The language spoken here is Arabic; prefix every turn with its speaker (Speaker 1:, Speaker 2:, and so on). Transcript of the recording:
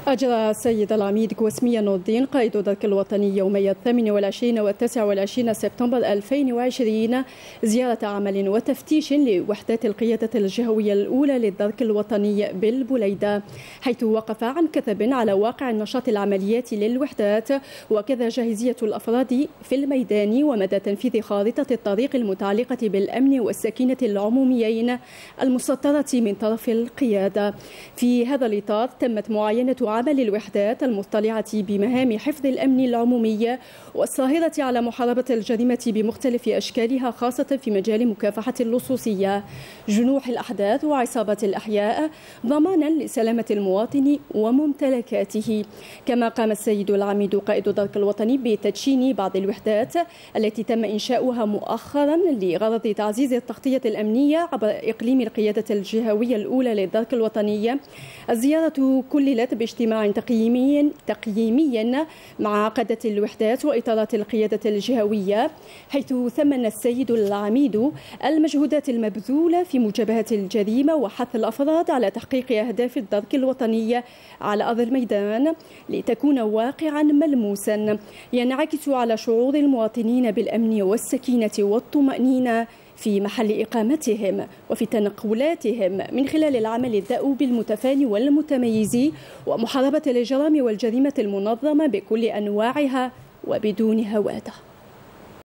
Speaker 1: أجرى السيد العميد كوسمي نور الدين قائد الدرك الوطني يومي 28 و 29 سبتمبر 2020 زيارة عمل وتفتيش لوحدات القيادة الجهوية الأولى للدرك الوطني بالبليدة، حيث وقف عن كثب على واقع النشاط العملياتي للوحدات وكذا جاهزية الأفراد في الميدان ومدى تنفيذ خارطة الطريق المتعلقة بالأمن والسكينة العموميين المسطرة من طرف القيادة. في هذا الإطار تمت معاينة عمل الوحدات المطلعة بمهام حفظ الأمن العمومي والساهرة على محاربة الجريمة بمختلف أشكالها، خاصة في مجال مكافحة اللصوصية، جنوح الأحداث وعصابات الأحياء، ضمانا لسلامة المواطن وممتلكاته. كما قام السيد العميد قائد الدرك الوطني بتدشين بعض الوحدات التي تم إنشاؤها مؤخرا لغرض تعزيز التغطية الأمنية عبر إقليم القيادة الجهوية الأولى للدرك الوطني. الزيارة كللت باجتماع تقييمي مع قادة الوحدات وإطارات القيادة الجهوية، حيث ثمن السيد العميد المجهودات المبذولة في مجابهة الجريمة وحث الأفراد على تحقيق أهداف الدرك الوطني على أرض الميدان لتكون واقعا ملموسا ينعكس على شعور المواطنين بالأمن والسكينة والطمأنينة في محل إقامتهم وفي تنقلاتهم، من خلال العمل الدؤوب المتفاني والمتميز ومحاربة الإجرام والجريمة المنظمة بكل أنواعها وبدون هوادة.